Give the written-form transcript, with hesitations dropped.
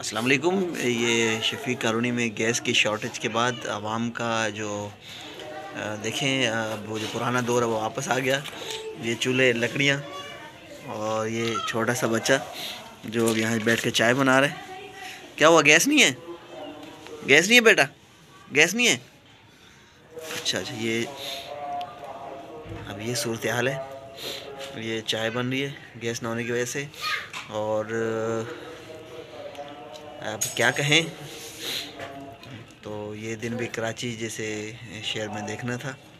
अस्सलाम वालेकुम। ये शफीक कॉलोनी में गैस की शॉर्टेज के बाद आवाम का जो देखें, वो जो पुराना दौर है वो वापस आ गया। ये चूल्हे, लकड़ियाँ और ये छोटा सा बच्चा जो अब यहाँ बैठ के चाय बना रहे हैं। क्या हुआ, गैस नहीं है? गैस नहीं है बेटा, गैस नहीं है? अच्छा अच्छा, ये अब ये सूरत हाल है। ये चाय बन रही है गैस ना होने की वजह से। और अब क्या कहें, तो ये दिन भी कराची जैसे शहर में देखना था।